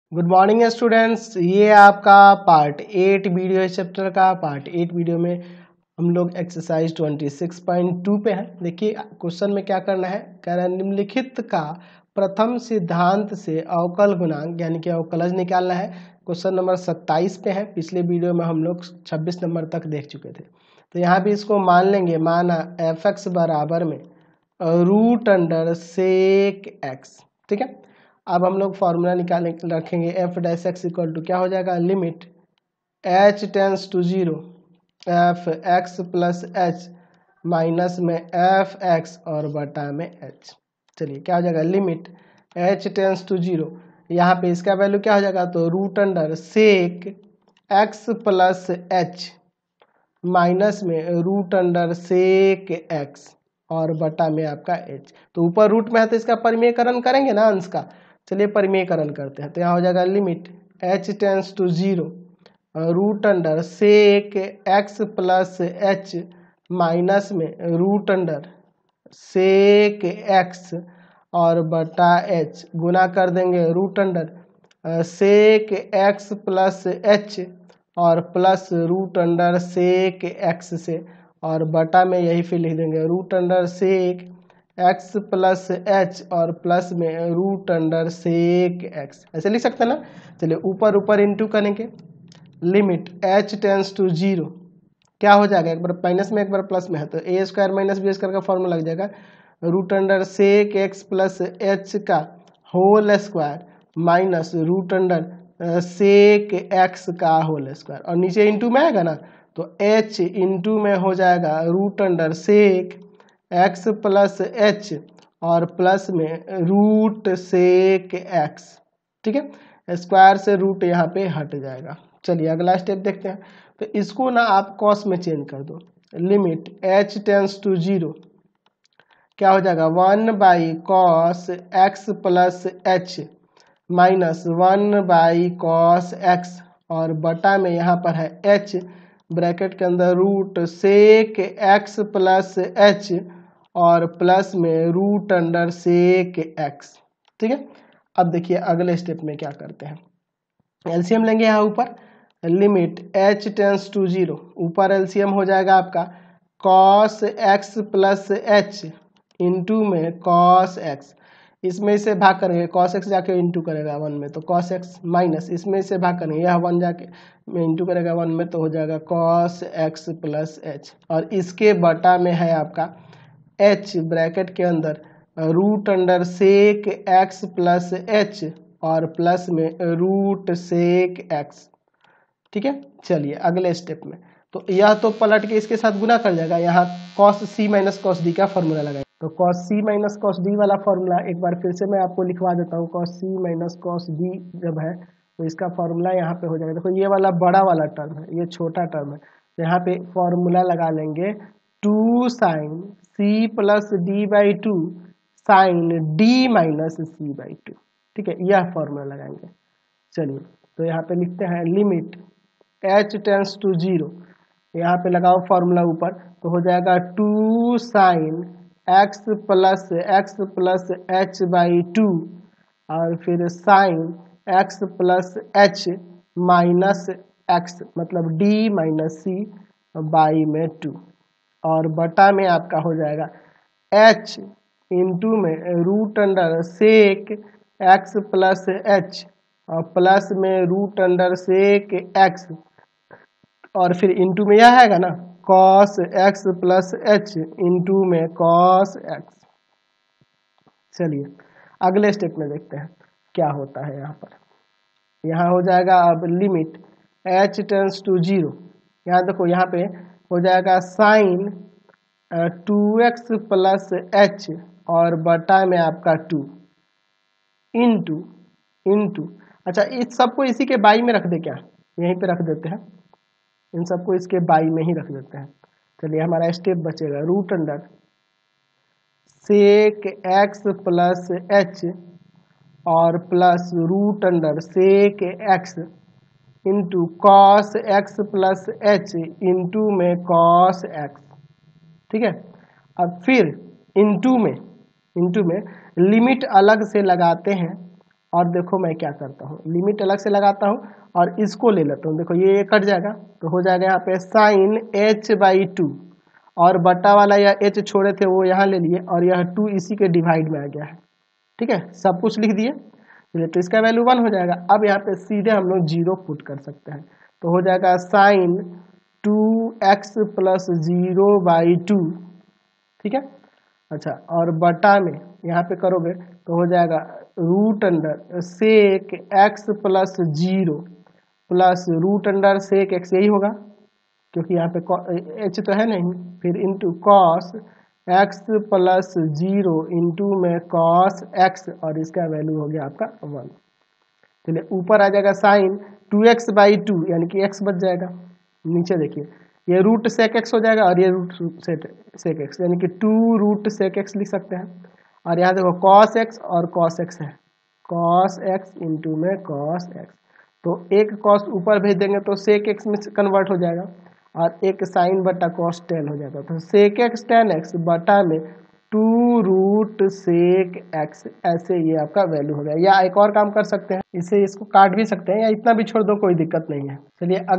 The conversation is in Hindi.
Good morning students. ये आपका पार्ट 8 वीडियो है, चैप्टर का पार्ट 8 वीडियो में हम लोग एक्सरसाइज 26.2 पे हैं। देखिए क्वेश्चन में क्या करना है, कह रहा है निम्नलिखित का प्रथम सिद्धांत से अवकल गुणांक यानी कि अवकलज निकालना है। क्वेश्चन नंबर 27 पे है। पिछले वीडियो में हम लोग 26 नंबर तक देख चुके थे। तो यहाँ भी इसको मान लेंगे, माना एफ एक्स बराबर में रूट अंडर सेक एक्स। ठीक है, अब हम लोग फॉर्मूला निकालें रखेंगे F dash X equal to क्या हो जाएगा, limit H tends to zero F X plus H minus में एफ एक्स और बटा में एच। चलिए क्या हो जाएगा, limit H tends to zero, यहाँ पे इसका वैल्यू क्या हो जाएगा, तो root under sec X plus H minus में रूट अंडर सेक एक्स और बटा में आपका एच। तो ऊपर रूट में है तो इसका परिमेयकरण करेंगे ना अंश का। चलिए परिमेयकरण करते हैं। तो यहाँ हो जाएगा limit H tends to zero root under sec X plus H minus में रूट अंडर सेक एक्स और बटा एच, गुना कर देंगे root under sec X plus H और plus root under sec X से, और बटा में यही फिर लिख देंगे root under sec X plus H और प्लस में रूट अंडर सेक एक्स। ऐसे लिख सकते हैं ना। चलिए ऊपर ऊपर इंटू करेंगे, limit H tends to zero क्या हो जाएगा, एक बार माइनस में एक बार प्लस में है तो A square minus B square का फॉर्मूला लग जाएगा root under sec X plus H का whole square minus root under sec X का होल स्क्वायर, और नीचे इंटू में आएगा ना तो एच इंटू में हो जाएगा root under sec X plus H और प्लस में रूट सेक एक्स। ठीक है, स्क्वायर से रूट यहाँ पे हट जाएगा। चलिए अगला स्टेप देखते हैं। तो इसको ना आप कॉस में चेंज कर दो, limit H tends to zero क्या हो जाएगा, 1 by cos X plus H minus 1 by cos X और बटा में यहाँ पर है एच ब्रैकेट के अंदर root sec X plus H और प्लस में रूट अंडर सेक एक्स। ठीक है, अब देखिए अगले स्टेप में क्या करते हैं, एलसीएम लेंगे यहाँ ऊपर, limit H tends to zero, ऊपर एलसीएम हो जाएगा आपका cos X plus H into में कॉस एक्स, इसमें से भाग करेंगे कॉस एक्स जाके इंटू करेगा 1 में तो कॉस एक्स माइनस इसमें से भाग करेंगे यह 1 जाके में इंटू करेगा 1 में तो हो जाएगा कॉस एक्स प्लस एच, और इसके बटा में है आपका एच ब्रैकेट के अंदर root under sec X plus H और प्लस में रूट सेक एक्स। ठीक है, चलिए अगले स्टेप में, तो यह तो पलट के इसके साथ गुना कर जाएगा, यहाँ cos C minus cos D का फॉर्मूला लगाएगा। तो cos C minus cos D वाला फॉर्मूला एक बार फिर से मैं आपको लिखवा देता हूँ। Cos C minus cos D जब है तो इसका फॉर्मूला यहाँ पे हो जाएगा। देखो ये वाला बड़ा वाला टर्म है, ये छोटा टर्म है, तो यहाँ पे फॉर्मूला लगा लेंगे 2 sine C plus D by two sine D minus C by two. ठीक है, यह फॉर्मूला लगाएंगे। चलिए तो यहाँ पे लिखते हैं limit H tends to zero, यहाँ पे लगाओ फॉर्मूला ऊपर तो हो जाएगा 2 sine X plus H by two और फिर sine X plus H minus X मतलब डी माइनस सी बाई में 2, और बटा में आपका हो जाएगा एच इंटू में root under sec X plus H और प्लस में रूट अंडर सेक एक्स, और फिर इंटू में यह आएगा ना cos X plus H into में कॉस एक्स। चलिए अगले स्टेप में देखते हैं क्या होता है। यहाँ पर यहाँ हो जाएगा अब limit H tends to zero, यहाँ देखो यहाँ पे हो जाएगा साइन 2x प्लस एच और बटा में आपका 2 इंटू इंटू, अच्छा इस सबको इसी के बाई में रख दे, क्या यहीं पे रख देते हैं, इन सबको इसके बाई में ही रख देते हैं। चलिए हमारा स्टेप बचेगा root under sec X plus H और plus root under sec X into cos X plus H into में कॉस एक्स। ठीक है, अब फिर इंटू में लिमिट अलग से लगाते हैं और देखो मैं क्या करता हूँ, लिमिट अलग से लगाता हूँ और इसको ले लेता हूँ। देखो ये कट जाएगा तो हो जाएगा यहाँ पे साइन h/2 और बटा वाला यह h छोड़े थे वो यहाँ ले लिए और यह 2 इसी के डिवाइड में आ गया है। ठीक है, सब कुछ लिख दिए। चलिए तो इसका वैल्यू 1 हो जाएगा। अब यहाँ पे सीधे हम लोग 0 पुट कर सकते हैं तो हो जाएगा साइन 2x + 0/2। ठीक है, अच्छा और बटा में यहाँ पे करोगे तो हो जाएगा root under sec x + 0 plus root under sec x, यही होगा क्योंकि यहाँ पे h तो है नहीं, फिर इंटू कॉस x + 0 इंटू में कॉस x और इसका वैल्यू हो गया आपका 1। चलिए ऊपर आ जाएगा साइन 2x/2 यानी कि x बच जाएगा। नीचे देखिए ये रूट सेक x हो जाएगा और ये रूट सेक x यानी कि 2 रूट सेक x लिख सकते हैं। और यहाँ देखो कॉस x और कॉस x है, कॉस x इंटू में कॉस x, तो एक कॉस ऊपर भेज देंगे तो सेक x में कन्वर्ट हो जाएगा और एक साइन बटा कॉस टेन हो जाएगा। तो सेक x tan x बटा में 2 रूट सेक x, ऐसे ये आपका वैल्यू हो गया। या एक और काम कर सकते हैं, इसे इसको काट भी सकते हैं या इतना भी छोड़ दो, कोई दिक्कत नहीं है। चलिए